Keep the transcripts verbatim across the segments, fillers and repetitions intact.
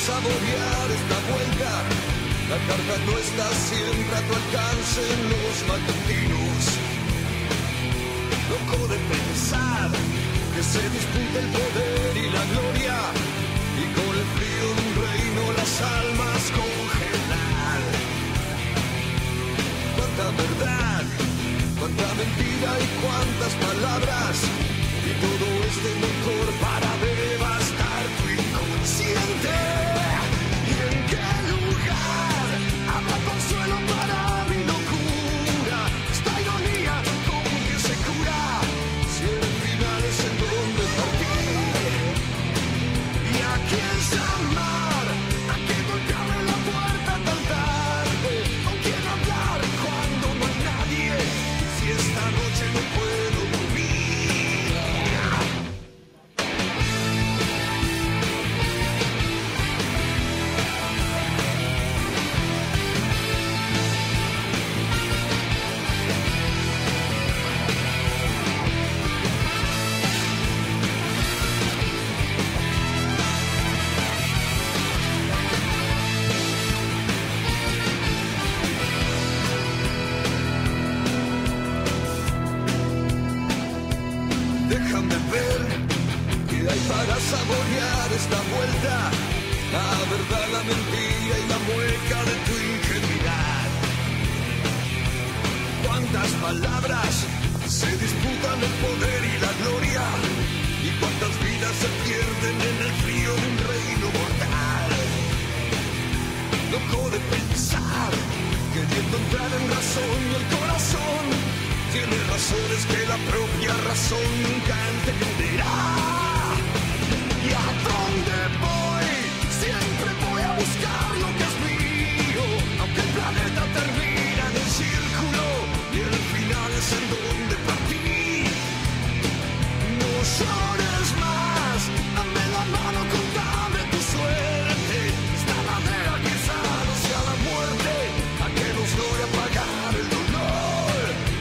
saborear esta vuelta. La carga no está siempre a tu alcance en los matutinos. Loco de pensar que se disputa el poder y la gloria, y con el frío de un reino las almas congelar. Cuánta verdad, cuánta mentira y cuántas palabras, y todo este motor para devastar tu inconsciente. ¿Y en qué lugar habrá consuelo para mi locura? Esta ironía con que se cura, si el final es en donde partir. ¿Y a quién llamar? ¿A quién golpearle la puerta tan tarde? ¿Con quién hablar cuando no hay nadie? Si esta noche no puedo dormir. Déjame ver qué hay para saborear esta vuelta. La verdad, la mentira y la mueca de tu ingenuidad. Cuántas palabras se disputan el poder y la gloria, y cuántas vidas se pierden en el frío de un reino mortal. Loco de pensar, queriendo entrar en razón, y el corazón tiene razones que la propia razón nunca entenderá. ¿Y a dónde voy? Siempre voy a buscar lo que es mío, aunque el planeta termina en el círculo y el final es en donde partí. No llores más, dame la mano, contame tu suerte. Esta manera quizá no sea la muerte, a que nos logre apagar el dolor.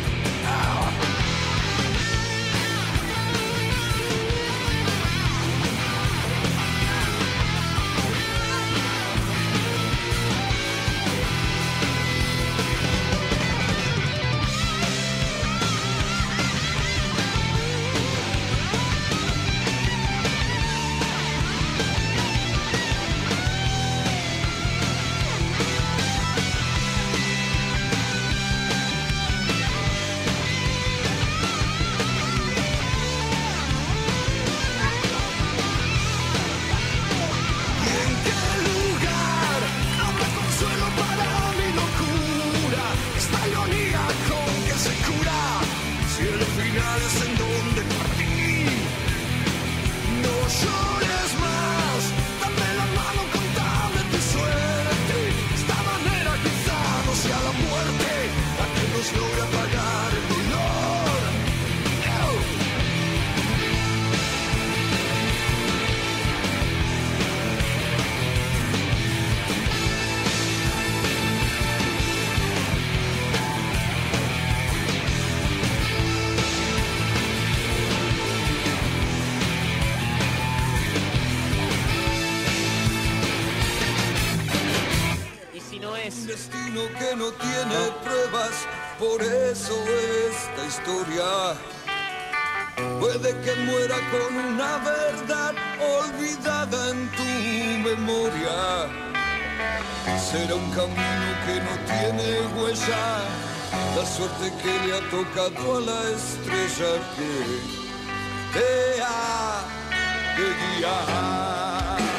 Un destino que no tiene pruebas, por eso esta historia puede que muera con una verdad olvidada en tu memoria. Será un camino que no tiene huella, la suerte que le ha tocado a la estrella que te ha de guiar.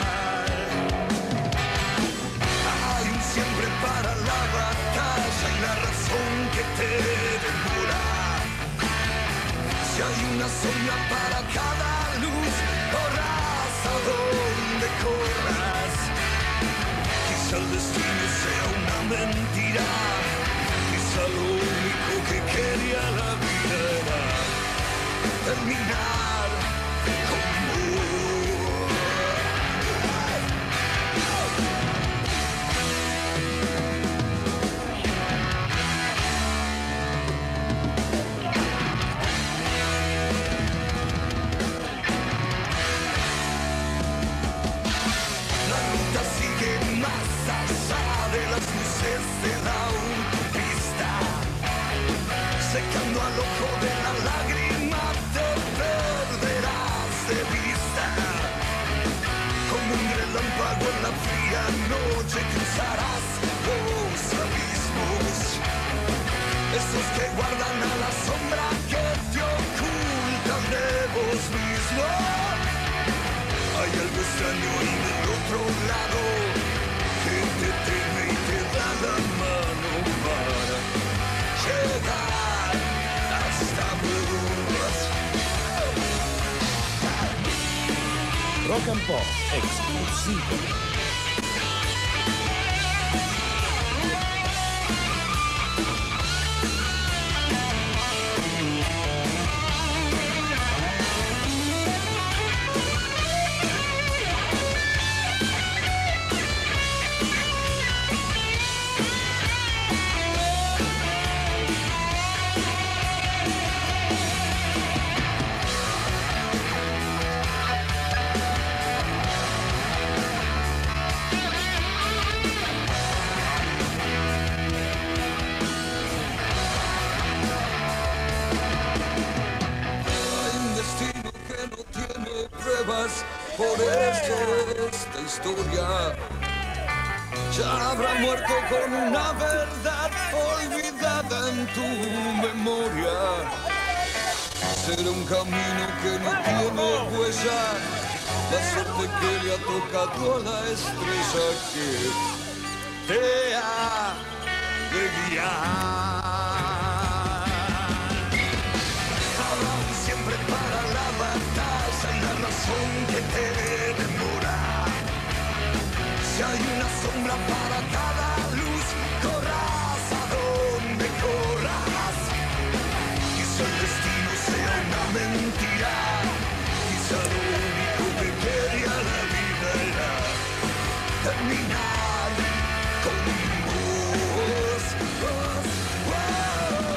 Siempre para la batalla y la razón que te devora. Si hay una sombra para cada luz, corras a donde corras. Quizá el destino sea una mentira, quizá lo único que quería la vida era terminar con vos. al ojo de la lágrima te perderás de vista. Como un relámpago en la fría noche cruzarás los abismos, esos que guardan a la sombra que te ocultan de vos mismo. Hay algo extraño ahí del otro lado que te teme y te da la mano para llegar hasta vos. Rock and Pop exclusivo. Por eso esta historia ya habrá muerto con una verdad olvidada en tu memoria. Será un camino que no tiene huella, la suerte que le ha tocado a la estrella que te ha de guiar. Habrá siempre para la batalla una razón que te demora. Si hay una sombra para cada luz, corras a donde corras. Quizá el destino sea una mentira, quizá lo único que quería la vida era terminar con vos. vos, vos.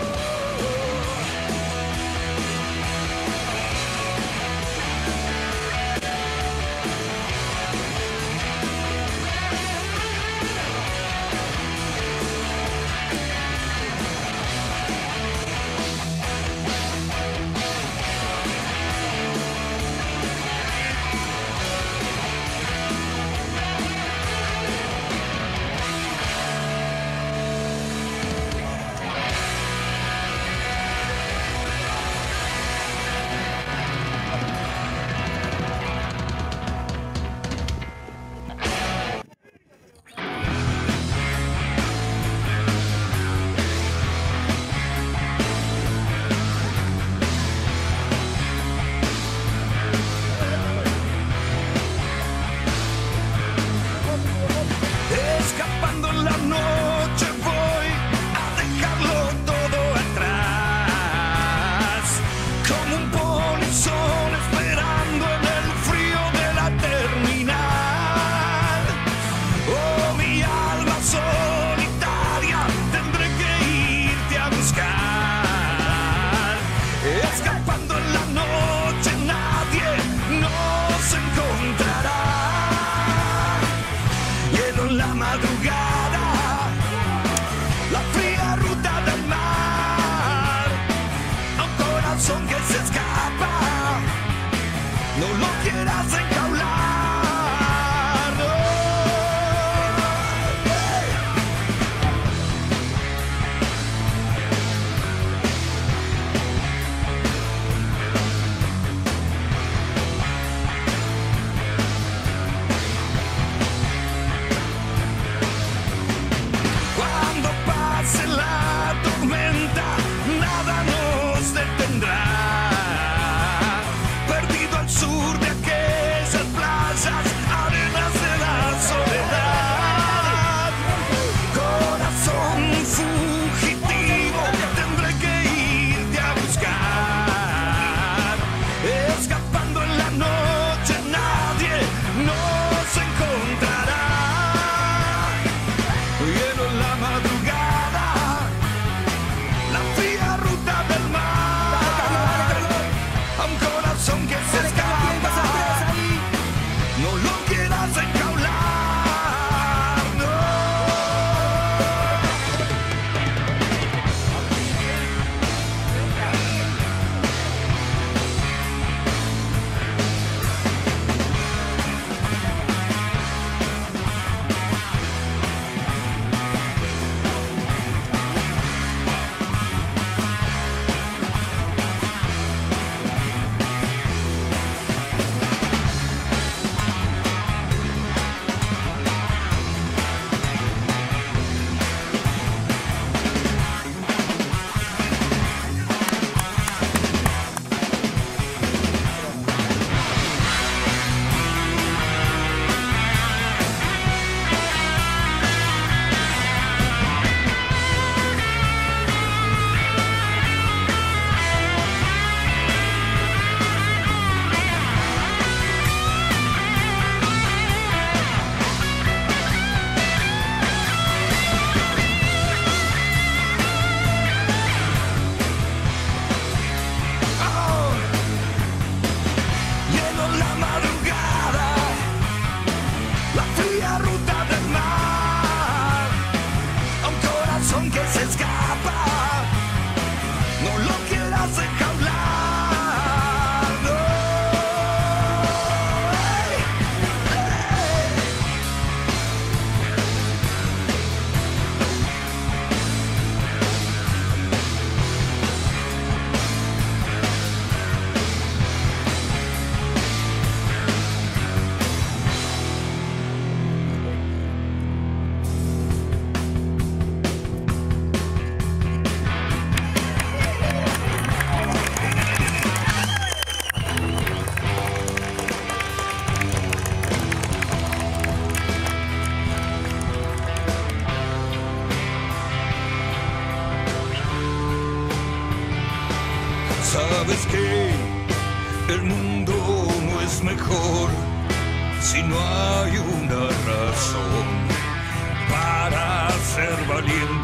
sabes que el mundo no es mejor si no hay una razón para ser valiente.